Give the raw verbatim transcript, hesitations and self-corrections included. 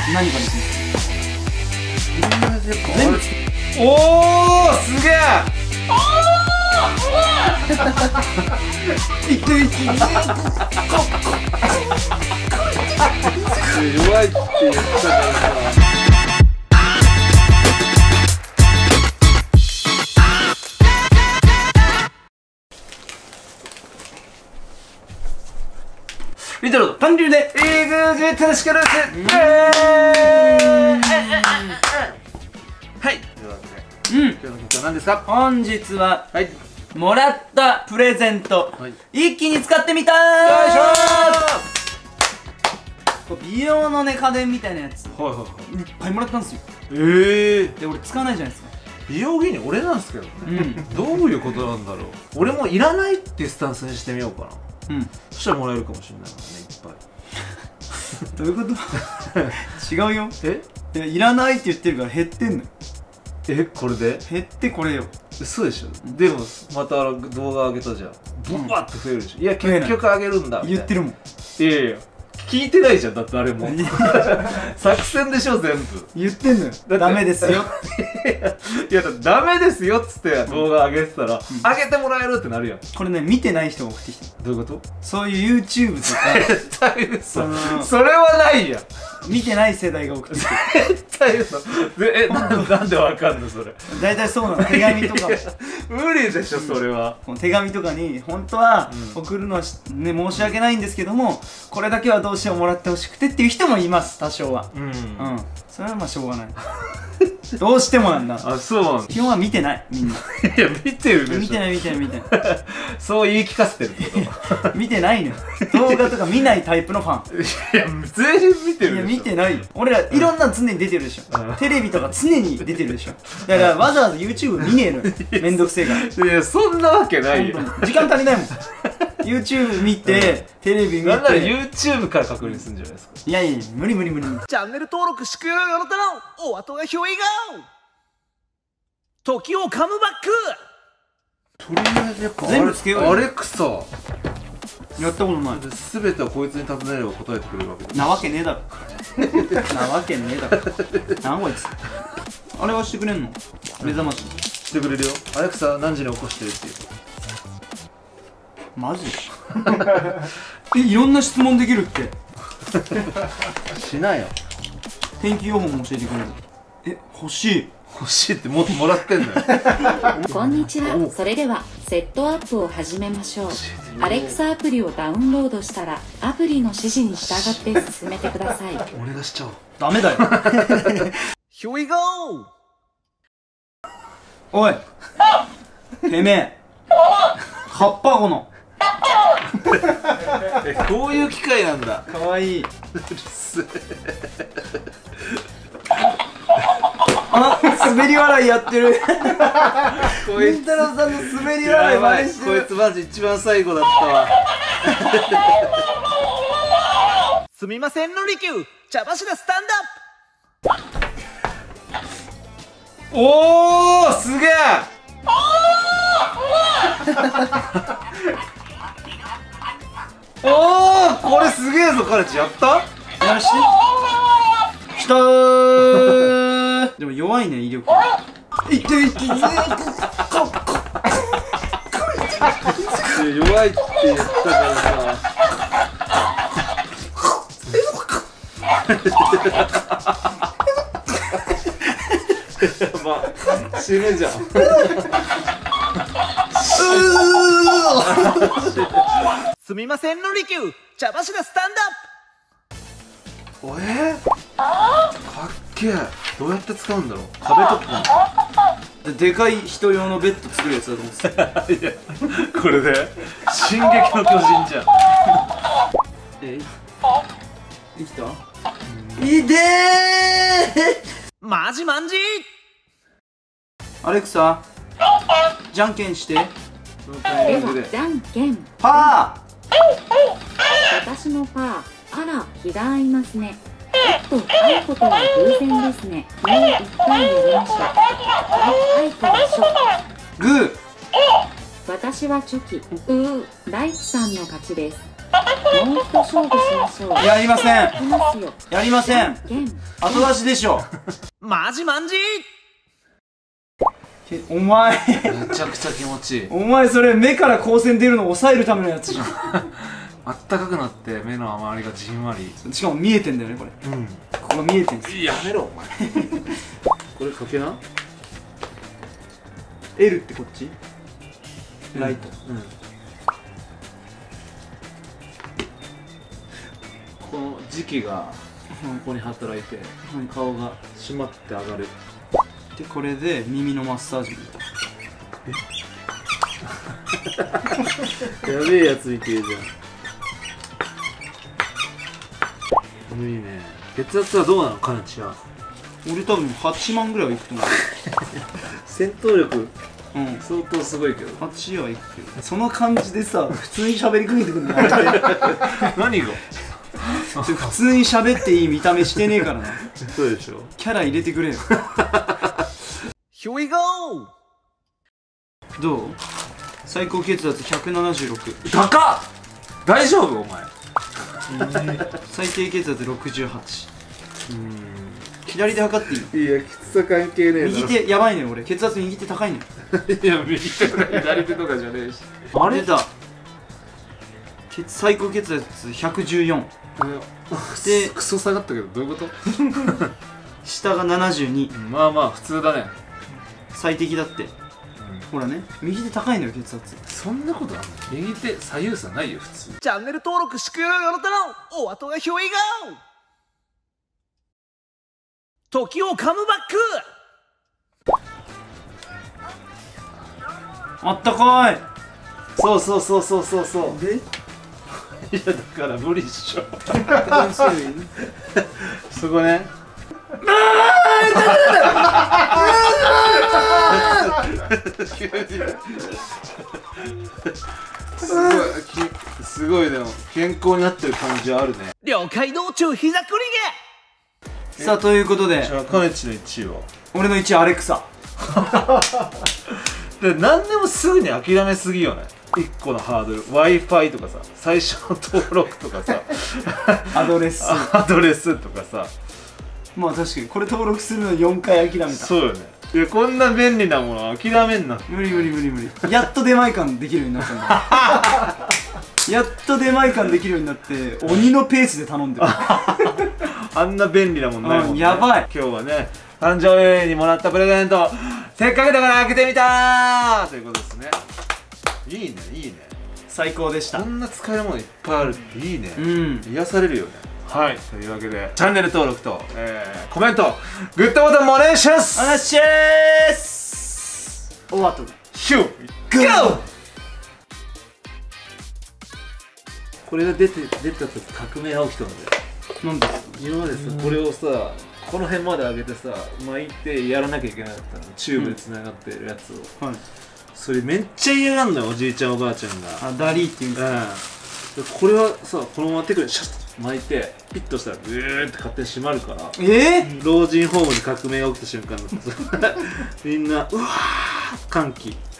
何からいくの？ 全部つけ。おお、すげえ。 いくいく。 弱いって言ったからさ。 リトルと韓流でイグジットしかるぜ。はい。というわけで、 うん、 今日の曲は何ですか？ 本日ははい。 もらったプレゼント、 はい、 一気に使ってみたー。 よいしょー。これ美容のね、家電みたいなやつ、 はいはいはい。 いっぱいもらったんですよ。 ええー。 で、俺使わないじゃないですか。 美容芸人俺なんですけどね。うん。どういうことなんだろう。俺もいらないっていうスタンスにしてみようかな。うん。そしたらもらえるかもしれないからね、いっぱい。 どういうこと違うよ。 えいや、いらないって言ってるから減ってんのよ。 え、これで減ってこれよ。 嘘でしょ。でもまた動画上げたじゃん。ブワッて増えるでしょ。いや、結局上げるんだ。言ってるもん。いやいや、聞いてないじゃん、だって誰も。作戦でしょ、全部。言ってんのよ。ダメですよ。いや、だってダメですよっつって動画上げてたら、上げてもらえるってなるやん。これね、見てない人が送ってきた。どういうこと？そういう YouTube とか。絶対嘘。それはないやん。見てない世代が送ってきて。絶対嘘。え、なんでわかんのそれ。大体そうなの。手紙とかも。無理でしょ、それは。手紙とかに、本当は送るのはね、申し訳ないんですけども、これだけはどうしてももらってほしくてっていう人もいます、多少は。うん。うん。それはまあしょうがない。どうしてもなんだ。あ、そうなんだ。基本は見てない、みんな。いや、見てるでしょ。見てない、見てない、見てない。そう言い聞かせてるってこと？見てないのよ。動画とか見ないタイプのファン。いや、全員見てるでしょ。いや、見てないよ。俺ら、いろんな常に出てるでしょ。テレビとか常に出てるでしょ。だから、わざわざ YouTube 見ねえのよ。めんどくせえから。いや、そんなわけないよ。時間足りないもん。YouTube 見て、テレビ見て。なんなら YouTube から確認するんじゃないですか。いやいや、無理無理無理。チャンネル登録しくよあなたのお後がひょいが時をカムバック。とりあえずやっぱ全部つけようよ。アレクサやったことない。全てはこいつに尋ねれば答えてくれるわけだ。なわけねえだろ。なわけねえだろ。なんこいつ。あれはしてくれんの？目覚まししてくれるよ。アレクサ何時に起こしてるっていう。マジ？え、いろんな質問できるって。しなよ。天気予報も教えてくれる。え、欲しい。欲しいってもっともらってんのよ。 こんにちは。それではセットアップを始めましょう。アレクサアプリをダウンロードしたらアプリの指示に従って進めてください。 俺がしちゃおう。ダメだよ。Here we go。おい。てめえ。葉っぱこの。え、こういう機械なんだ。かわいい。あ、滑り笑いやってる。りんたろーさんの滑り笑い真似してる。こいつマジ一番最後だったわ。すみませんのりきゅう、茶柱スタンドアップ。おー、すげえ。おー、これすげえぞ。カレチやった？やらして。したー。でも弱いね、威力。いっていっていって。弱いって言ったからさ。まあ、死ぬじゃん。すみませんのりきゅう、茶柱スタンドアップ。えー、かっけえ。どうやって使うんだろう。壁とかで、でかい人用のベッド作るやつだと思ってた。いや、これで進撃の巨人じゃん。え、できた？いでー。マジマンジー。アレクサ、じゃんけんして。 ではじゃんけんパー。 私もパー。あら、気が合いますね。おっと、会うことは偶然ですね。もう一回やりましょう。はい、行きましょう。 グー。 私はチョキ。うー、大地さんの勝ちです。 もう一勝負しましょう。 やりません。 いきますよ。 やりません。 ゲン。 後出しでしょ。 マジマンジけお前めちゃくちゃ気持ちいい。 お前それ目から光線出るのを抑えるためのやつじゃん。 あったかくなって目の周りがじんわり。 しかも見えてんだよねこれ。 うん。 ここが見えてんすよ。 やめろお前。これかけな。 L ってこっちライト。 うん。この時期がここに働いて、顔が締まって上がる。 でこれで耳のマッサージもやべえやついてるじゃん。いいね。血圧はどうなのかなちは。 俺多分はちまんぐらいはいくと思う。 戦闘力うん相当すごいけど。 はちはいくけどその感じでさ普通に喋りかけてくんのやめて。 何が普通に喋っていい見た目してねえからな。 そうでしょ。 キャラ入れてくれよ。 Here we go! どう最高血圧ひゃくななじゅうろく。 高っ。大丈夫お前。 最低血圧ろくじゅうはち。 う左で測っていい？ ん。いや、きつさ関係ねえ右手やばいね俺。血圧右手高いね。 いや、右手とか左手とかじゃねえし。 あれだ。血最高血圧ひゃくじゅうよん。 で、クソ下がったけど、どういうこと？ 下がななじゅうに。 まあまあ、普通だね。 最適だって。ほらね、右手高いのよ血圧。 そんなことあんの？右手左右差ないよ、普通。 チャンネル登録しくよよろたのお後が Here we go! 時をカムバック。 あったかい。 そうそうそうそうそうそう。 でいや、だから無理っしょ。そこね。すごい、きすごいでも健康になってる感じはあるね。 了解道中膝くりさあということでじゃあカネチのいちいは俺のいちいアレクサ。 で、何でもすぐに諦めすぎよね。いっこのハードル Wi-Fi とかさ、最初の登録とかさアドレス。 アドレスとかさ。 まあ確かにこれ登録するのよんかい諦めた。 そうよね。いや、こんな便利なもの諦めんな。 無理無理無理無理。やっと出前館できるようになったんだ。やっと出前館できるようになって鬼のペースで頼んでる。 あんな便利なもんないもんね。 うんやばい。 今日はね、誕生日にもらったプレゼント、せっかくだから開けてみたーということですね。いいね、いいね。 最高でした。 こんな使えるものいっぱいあるっていいね。 うん。 癒されるよね。はい、というわけでチャンネル登録と、えー、コメント、グッドボタンもお願いします。 お願いしーす。お後がヒューゴー。これが出て出た時革命が起きたんだよ。 なんですか。 今までさ、これをさ、この辺まで上げてさ、巻いてやらなきゃいけなかったの。チューブでつながってるやつを、 はい。 それめっちゃ嫌がんのよ、おじいちゃんおばあちゃんが。 あ、ダリーっていうんですか。 うん、でこれはさ、このまま手首にシャッと巻いてピッとしたらグーって勝手に閉まるから、 えー、 老人ホームに革命が起きた瞬間だったみんなうわー歓喜。